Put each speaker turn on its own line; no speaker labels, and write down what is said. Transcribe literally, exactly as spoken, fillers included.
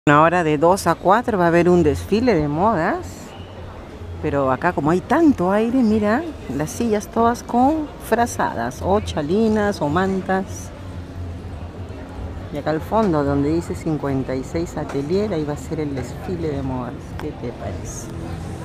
Ahora de dos a cuatro va a haber un desfile de modas. Pero acá como hay tanto aire, mira, las sillas todas con frazadas, o chalinas o mantas. Y acá al fondo donde dice cincuenta y seis Atelier, ahí va a ser el desfile de modas. ¿Qué te parece?